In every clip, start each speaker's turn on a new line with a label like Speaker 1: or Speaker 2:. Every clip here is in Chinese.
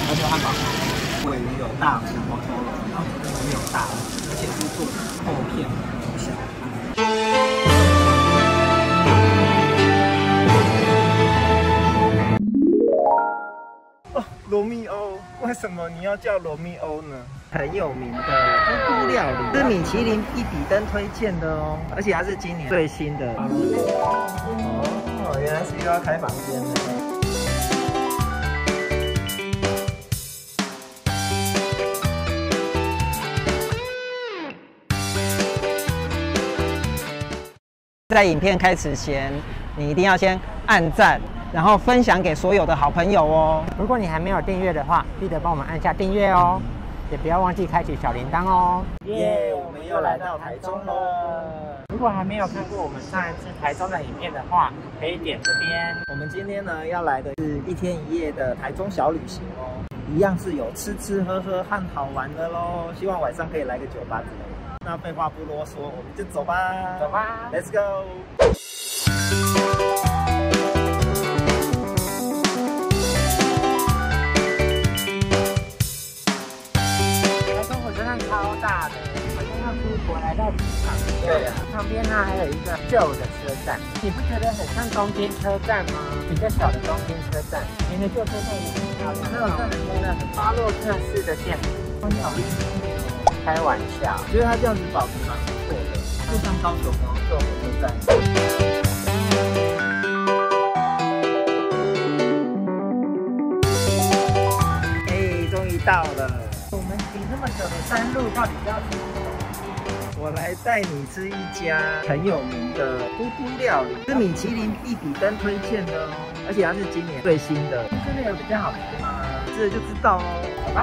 Speaker 1: 牛牛汉堡，尾鱼有大骨头，然后里面有大骨，而且是做厚片不小。哦，罗密欧，为什么你要叫罗密欧呢？很有名的咕咕料理，是米其林必比登推荐的哦，而且它是今年最新的。哦，原来是又要开房间了。在影片开始前，你一定要先按赞，然后分享给所有的好朋友哦。
Speaker 2: 如果你还没有订阅的话，记得帮我们按下订阅哦，也不要忘记开启小铃铛哦。
Speaker 1: 耶，我们又来到台中了。
Speaker 2: 如果还没有看过我们上一次台中的影片的话，可以点这边。
Speaker 1: 我们今天呢要来的是1天1夜的台中小旅行哦，一样是有吃吃喝喝和好玩的喽。希望晚上可以来个酒吧之类的。那废话不啰嗦，我们就走吧。
Speaker 2: 走吧
Speaker 1: ，Let's go。
Speaker 2: 台中火车站超大的，好像要出国来到机场一样。
Speaker 1: 对啊，
Speaker 2: 旁边呢还有一个旧的车站，你不觉得很像东京车站吗？比较小的东京车站，连的旧车站也很漂亮，那种很多的巴洛克式的建筑，很有意思。开玩笑，
Speaker 1: 我觉得它这样子保持蛮不错的，就像高雄哦，旧火车站。哎，终于到了。
Speaker 2: 我们行这么久的山路，到底要去哪？
Speaker 1: 我来带你吃一家很有名的咕咕料理，是米其林必比登推荐的哦，而且它是今年最新的。
Speaker 2: 真的有比较好吃吗？
Speaker 1: 这就知道哦。
Speaker 2: 好吧。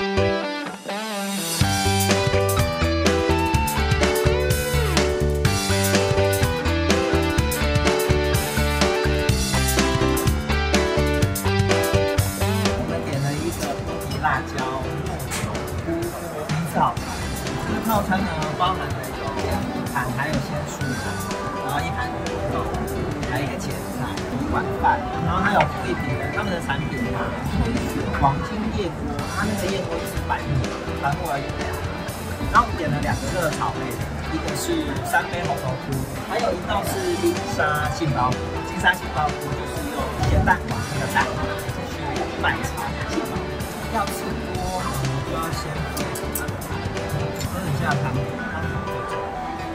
Speaker 1: 辣椒、肉球、菇锅，名字好长。这个套餐呢，包含了有一盘还有鲜蔬菜，然后一盘牛肉，还有一个前菜，一碗饭，然后还有附一瓶的他们的产品啊，吹雪黄金燕窝，它那个燕窝就是白木耳有料。然后我们点了2个热炒类的，一个是3杯红豆菇，还有一道是金沙杏鲍菇。金沙杏鲍菇就是用咸蛋黄那个蛋去拌炒杏鲍菇。要吃多，就要先喝一下汤头最重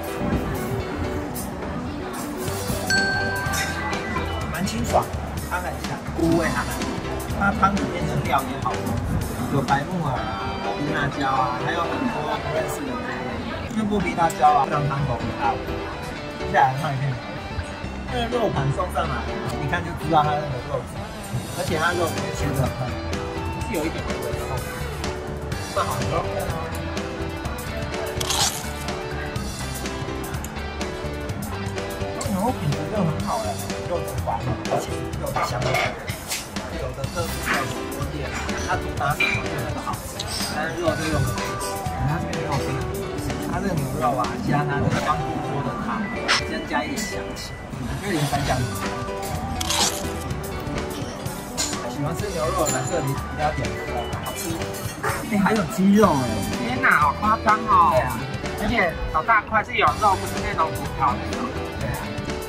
Speaker 1: 要。蛮清爽，汤很香，菇味还蛮重。它汤里面的料也好丰富，有白木耳啊、剥皮辣椒啊，还有很多不认识的菇类。因为剥皮辣椒啊，让汤头很大味。接下来看一片，那个肉盘送上来，一看就知道它那个肉质，而且它肉也切得很嫩。有一点微微的厚，算好了。牛肉品质就很好了，肉质滑嫩，而且肉的香味。有的特殊在火锅店，它主打什么就那个好吃，但是肉就用的不是。它这个肉真的，它这个牛肉啊，加它这个香菇锅的汤，增加一点香气，有点三香鸡。喜欢吃牛肉的，这里一定要点这个，好吃。哎，还有鸡肉哎！
Speaker 2: 天哪，好夸张哦！
Speaker 1: 对啊，
Speaker 2: 而且好大块，是有肉，不是那种骨头那种。
Speaker 1: 对啊。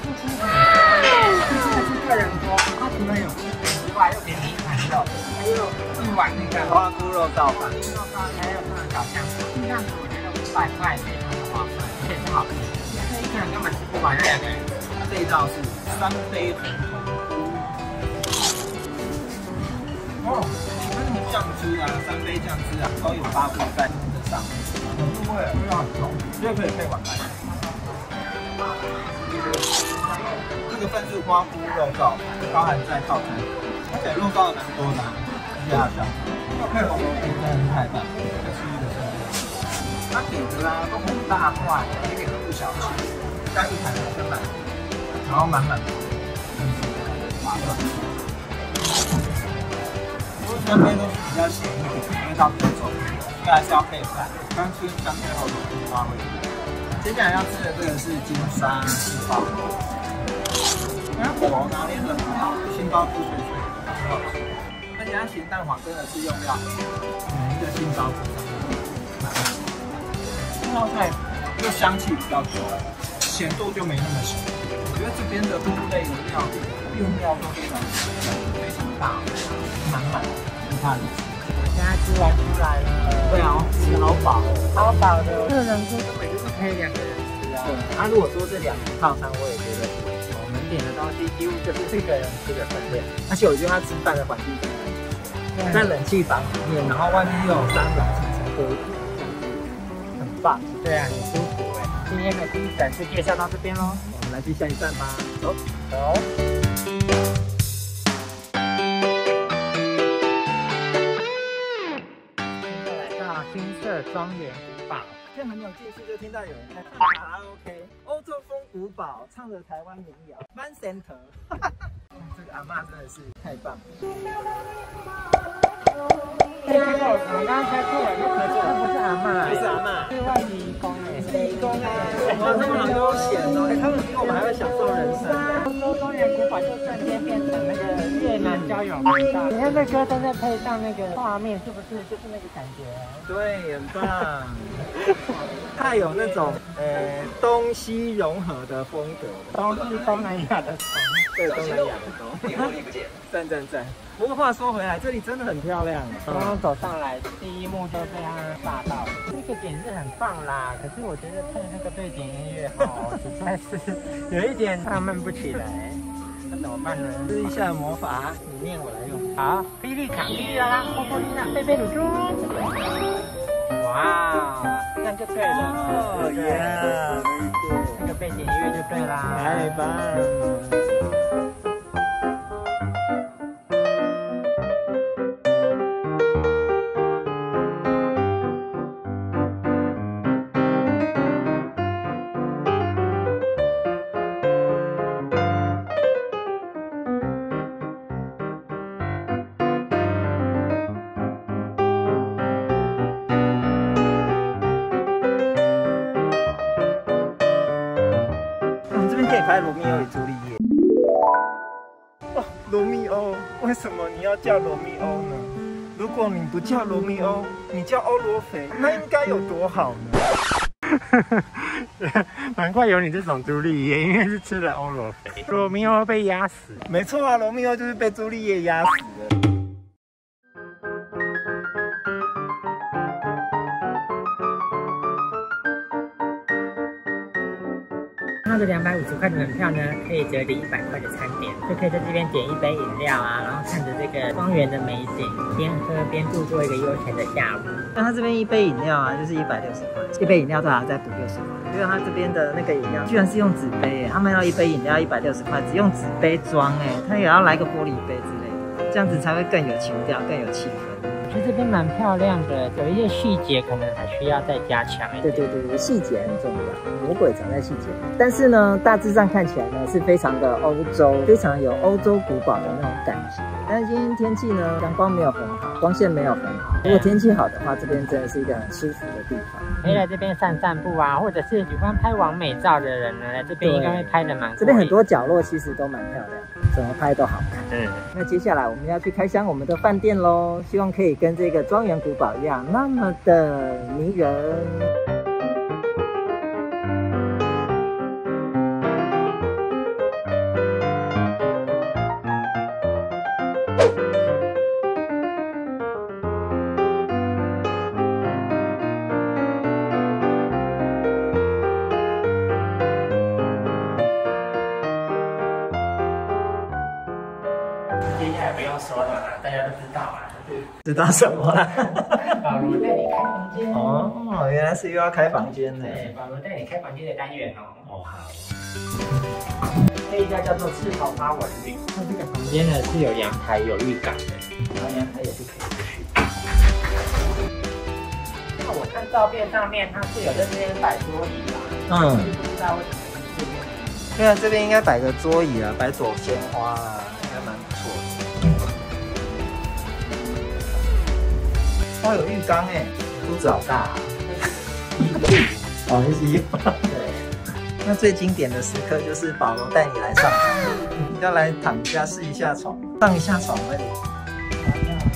Speaker 2: 这个是个人锅，它除了有鸡之外，又给你一盘肉，还有一碗那个
Speaker 1: 花菇肉燥饭，
Speaker 2: 肉燥，还有这种小香菇。这样子我觉得500块非常的划算，而且是好吃。这一个人根本吃不完，这2个人。
Speaker 1: 这一道是3杯红彤菇。哦，它那个酱汁啊，3杯酱汁啊，都有发布在这上面，很入味，味道很重，所以可以配碗饭。这个份是花菇肉燥，包含在套餐，而且肉燥蛮多的，而且还有香菇，要配红萝卜真的是太棒了，再吃一个生的。它给的啊都很大块，也给的不小气，干一盘300，然后满满的，划算。3杯都是比较咸一点，味道比较重，所以还是要配饭。刚吃3杯后的花味。接下来要吃的这个是金沙杏鲍菇，它火拿捏的很好，杏鲍菇脆脆的，很好吃。而且且它咸蛋黄真的是用料一个杏鲍菇上，这道菜就香气比较重，咸度就没那么咸。我觉得这边的菇类的料用料都非常大，满满，你看。
Speaker 2: 现在吃完出来了，
Speaker 1: 对啊，吃好饱哦，
Speaker 2: 好饱的，个人说根本就是可以2个人吃啊。
Speaker 1: 对，那如果说这2个套餐，我也觉得我们点的东西几乎就是4个人吃的分量，而且我觉得他吃饭的环境真的很不错，在冷气房里面，然后外面又有3种层层隔音，很棒。
Speaker 2: 对啊，很舒服哎。今天的第一站就介绍到这边喽，
Speaker 1: 我们来去下一站吧，走。
Speaker 2: 金色庄园古堡，
Speaker 1: 现在还没有进去，就听到有人在唱卡拉 OK， 欧洲风古堡唱着台湾民谣 ，Van Center， 这个阿嬷真的是太棒了。
Speaker 2: 结果我们刚刚开错了，那不是阿嬷，
Speaker 1: 不是阿嬷，
Speaker 2: 是外籍移工哎，
Speaker 1: 是移工哎，哇，他们很悠闲哦，他们比我们还会享受人生。
Speaker 2: 欧洲庄园古堡就瞬间变成那个越南交友频道，你看这歌声再配上那个画面，是不是就是那个感觉？
Speaker 1: 对，很棒，太有那种东西融合的风格。
Speaker 2: 东是东南亚的东，
Speaker 1: 对，东南亚的东。赞赞赞！不过话说回来，这里真的很漂亮。
Speaker 2: 刚刚走上来，第一幕就被他炸到了。这个点是很棒啦，可是我觉得配那个背景音乐哦，实在是有一点浪漫不起来。那怎么办呢？
Speaker 1: 试一下魔法，你念我来用。
Speaker 2: 好，霹雳卡、霹雳啦啦、波波丽娜、贝贝鲁猪。哇，这样就对了。
Speaker 1: 哦耶！
Speaker 2: 那个背景音乐就对啦。
Speaker 1: 太棒了！可以拍罗密欧与朱丽叶。哦，罗密欧，为什么你要叫罗密欧呢？如果你不叫罗密欧，你叫欧罗肥，那应该有多好呢？
Speaker 2: 难怪有你这种朱丽叶，因为是吃了欧罗肥。罗密欧被压死。
Speaker 1: 没错啊，罗密欧就是被朱丽叶压死的。
Speaker 2: 它的250块的门票呢，可以折抵100块的餐点，就可以在这边点一杯饮料啊，然后看着这个庄园的美景，边喝边度过一个悠闲的下午。
Speaker 1: 那它这边一杯饮料啊，就是160块，一杯饮料都还要再补60块。因为它这边的那个饮料居然是用纸杯，他们要一杯饮料160块，只用纸杯装，他也要来个玻璃杯之类的，这样子才会更有情调，更有气氛。
Speaker 2: 我觉得这边蛮漂亮的，有一些细节可能还需要再加强一点。
Speaker 1: 对，细节很重要，魔鬼藏在细节。但是呢，大致上看起来呢是非常的欧洲，非常有欧洲古堡的那种感觉。但是今天天气呢，阳光没有很好，光线没有很好。如果天气好的话，这边真的是一个很舒服的地方。
Speaker 2: 可以来这边散散步啊，或者是喜欢拍完美照的人呢，来这边应该会拍的蛮。
Speaker 1: 这边很多角落其实都蛮漂亮，怎么拍都好看。那接下来我们要去开箱我们的饭店喽，希望可以跟这个庄园古堡一样，那么的迷人。
Speaker 2: 接下来不用说了嘛，大家都知道嘛。
Speaker 1: 知道什么啦？
Speaker 2: 保罗带你开房间
Speaker 1: 哦，原来是又要开房间呢。
Speaker 2: 对，保罗带你开房间的单元哦。
Speaker 1: 哦，好。
Speaker 2: 这一家叫做赤头花文旅，它这个房间呢是有阳台、有浴缸的，
Speaker 1: 然后阳台也是可以去。
Speaker 2: 那我看照片上面它是有在这边摆桌椅啦，不知道为什么是这边。
Speaker 1: 对啊，这边应该摆个桌椅啊，摆朵鲜花啊，应该蛮不错的。哦，有浴缸哎，肚子好大啊！哦，是衣服。对。那最经典的时刻就是保罗带你来上床，要来躺一下试一下床，上一下床而已。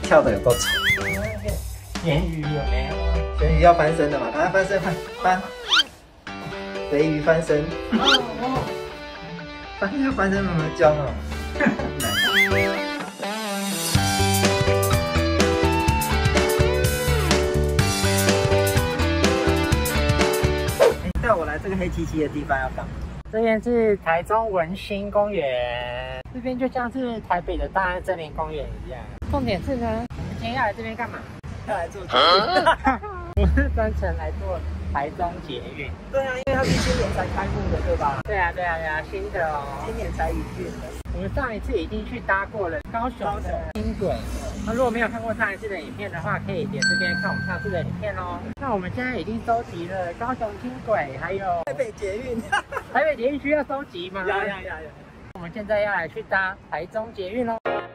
Speaker 1: 跳的有够丑。
Speaker 2: 咸鱼有没有？
Speaker 1: 咸鱼要翻身的嘛，赶快翻身，翻。肥鱼翻身。翻身那么僵哦。带我来这个黑漆漆的地方要干嘛？
Speaker 2: 这边是台中文心公园，这边就像是台北的大安森林公园一样。重点是呢，我们今天要来这边干嘛？
Speaker 1: 要来做捷运。
Speaker 2: 我是专程来做台中捷运。
Speaker 1: 对啊，因为它是今年才开幕的，对吧？
Speaker 2: 对啊，新的哦，
Speaker 1: 今年才营运的。
Speaker 2: 我们上一次已经去搭过了高雄的轻轨。那如果没有看过上一次的影片的话，可以点这边看我们上次的影片哦。那我们现在已经收集了高雄轻轨，还有
Speaker 1: 台北捷运。
Speaker 2: 台北捷运需要收集吗？
Speaker 1: 要。
Speaker 2: 我们现在要来去搭台中捷运喽。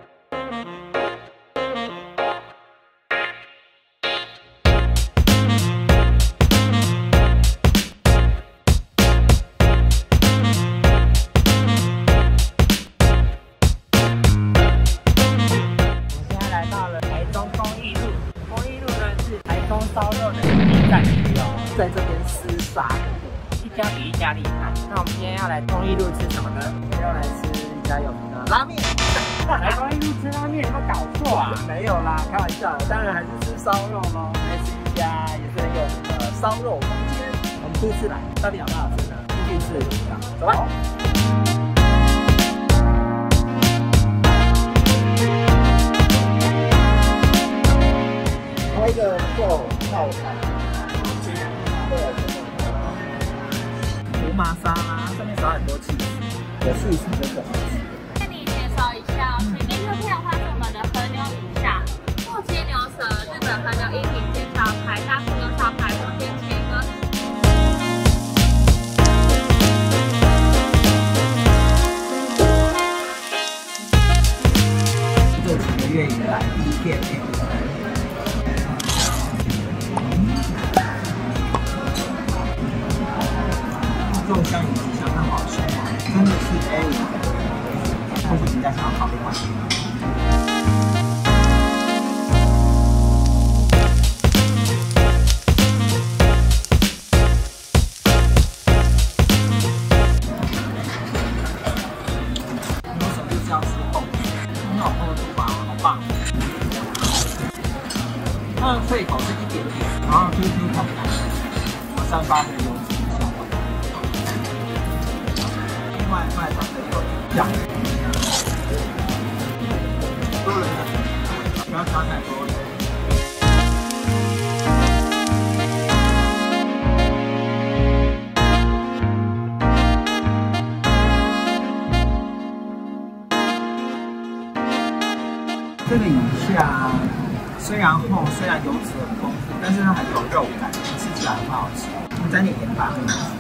Speaker 2: 烧肉的一站区哦，
Speaker 1: 在这边厮杀，
Speaker 2: 一家比一家厉害。那我们今天要来忠义路吃什么呢？
Speaker 1: 要来吃一家有名的拉面。
Speaker 2: 来忠义路吃拉面，有没有搞错啊？
Speaker 1: 没有啦，开玩笑，当然还是吃烧肉咯。来吃一家也是很有名的烧肉房间。我们第一次来，到底好不好吃呢？继续吃的地方，走吧。一个肉套餐，胡麻沙拉，上面撒很多起司，有起司的很好吃。
Speaker 3: 跟你介绍一下，前面这片的话是我们的和牛以下，木鸡牛舌、日本和牛一品煎炒排、大腹牛炒排、中间切割。
Speaker 1: 这几个月以来第一片面。肉香以及香看好吃，真的是 A5，或许人家想要考另外一个。你为什么就是要吃厚？很好厚度吧，好棒！它的脆口是一点点，然后 QQ 口感，散发着油脂。外长得有酱，多人的，不要加太多。这个以下虽然厚，虽然油脂很丰富，但是它很有肉感，吃起来很好吃。我们沾点盐巴。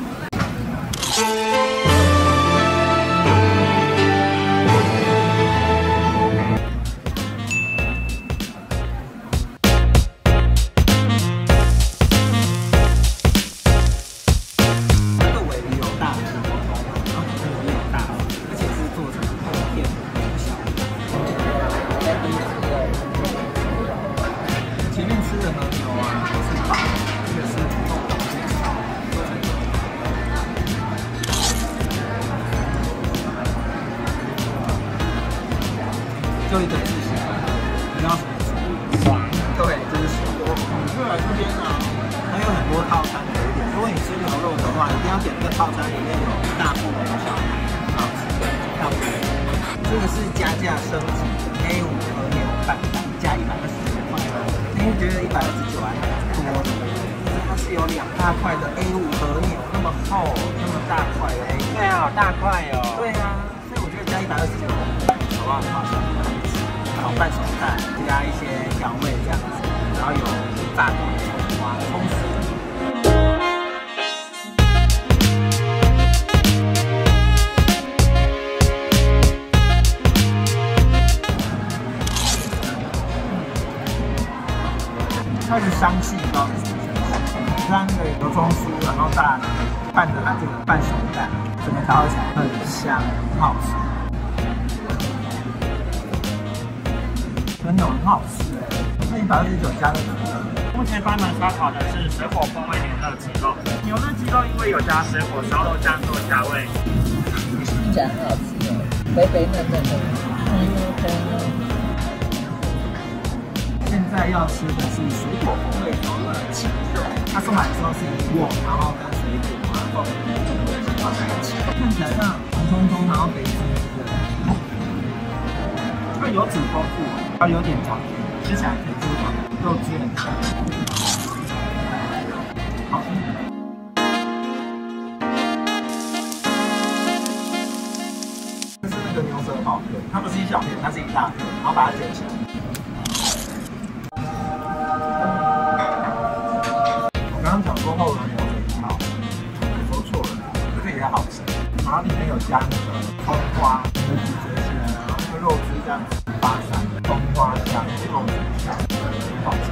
Speaker 1: 就一个字形，你知道什么字？爽。对，这是爽。就来这边啊，它有很多套餐可以点。如果你吃牛肉的话，一定要点这个套餐，里面有大腹牛小排，很好吃。大腹。这个是加价升级的 A5 和牛半板，加129块。因为觉得129还蛮多的，它是有2大块的 A5 和牛，那么厚，那么大块的 A5。
Speaker 2: 对啊，好大块哦。
Speaker 1: 对啊，所以我觉得加129块，好不好？很好吃。然后半熟蛋，加一些调味这样子，然后有炸的葱花、葱丝。它的香气不知道是什么香气，它那个油葱酥，然后拌着它这个半熟蛋，整个调起来很香，很好吃。真的很好吃。 129加的可乐。
Speaker 2: 目前帮你们烧烤的是水果风味牛肋鸡肉，牛肋鸡肉因为有加水果烧肉酱做调味，
Speaker 1: 听起来很好吃哦，肥肥嫩嫩的。现在要吃的是水果风味牛肋鸡肉，它送来的时候是一握，然后跟水果啊、凤梨放在一起，看起来像红彤彤，然后肥滋滋的。它油脂丰富，它有点长，吃起来可以这种肉质很香，好吃。这是那个牛舌堡片，它不是一小片，它是一大片，然后把它卷起来。我刚刚讲过后轮牛舌堡，我说错了，这个也好吃。然后里面有加那个葱花，那个咀嚼起来，然后那个肉汁这样子发散，葱花香、肉汁香，很好吃。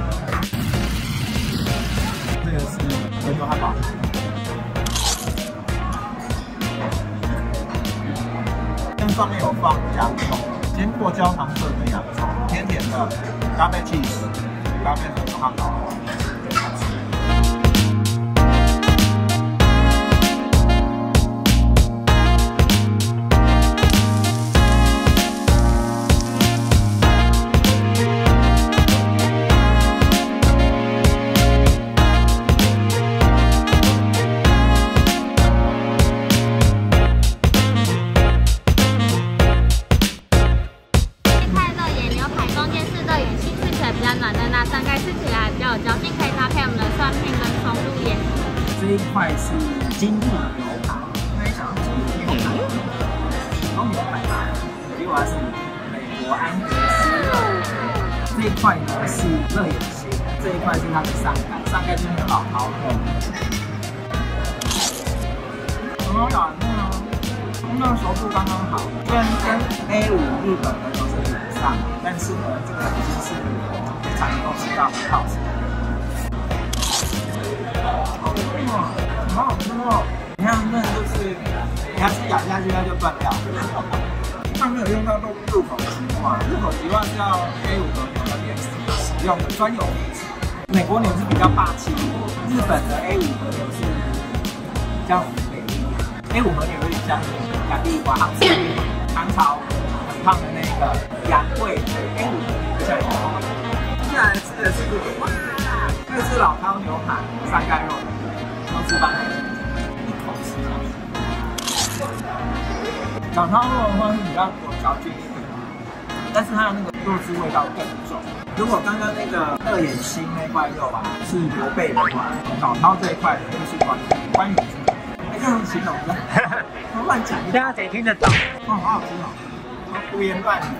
Speaker 1: 这个是回头汉堡，但上面有放洋葱，煎过焦糖色的洋葱，甜甜的，搭配 cheese， 搭配回头汉堡。这一块是金度牛排，没想到金度牛排，然后牛排结果它是美国安格斯肉。这一块呢是热眼心，这一块是它的上盖，上盖就是那个老饕肉，很好咬的呢，那个熟度刚刚好，虽然跟 A5 日本的都是比不上，但是呢这个已经是非常能够吃到很好吃的。好好吃哦！你看嫩就是你要是咬下去它就断掉，它没有用到入口即化，入口即化是要 A5和牛那边使用的专有名词。美国牛是比较霸气，日本的 A5和牛是比较美丽。A5和牛有点像洋地瓜，唐朝很胖的那个杨贵，A5和牛像羊。接下来吃的是这个，哇，这是老饕牛排，三盖肉。都是放一口吃下去。老饕肉的话是比较有嚼劲一点，但是它的那个肉质味道更重。如果刚刚那个二眼心那块肉啊是牛背的话，老饕这一块就是关羽。哎，这样形容的，我乱讲。
Speaker 2: 这样谁听得懂？
Speaker 1: 哦，好好吃哦，胡言乱语。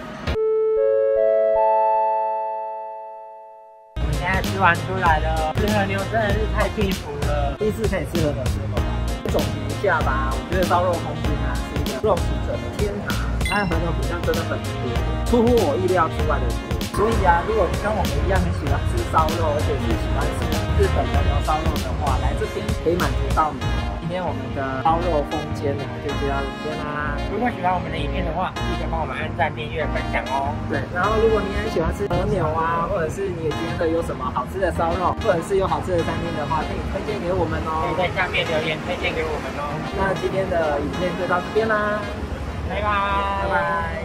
Speaker 2: 现在吃完出来了，吃和牛真的是太幸福了。
Speaker 1: 第一次可以吃和牛吃的吧？总结一下吧，我觉得烧肉空间啊是一个肉食者的天堂，它的和牛品相真的很多，出乎我意料之外的多。所以啊，如果你跟我们一样很喜欢吃烧肉，而且是喜欢吃日本和牛烧肉的话，来这边可以满足到你。今天我们的烧肉风间呢就到这边啦。
Speaker 2: 如果喜欢我们的影片的话，记得帮我们按赞、订阅、分享哦。
Speaker 1: 对，然后如果你很喜欢吃和牛啊，或者是你也觉得有什么好吃的烧肉，或者是有好吃的餐厅的话，可以推荐给我们哦。
Speaker 2: 可以在下面留言推荐给我们哦。
Speaker 1: 那今天的影片就到这边啦，
Speaker 2: 拜拜，
Speaker 1: 拜拜。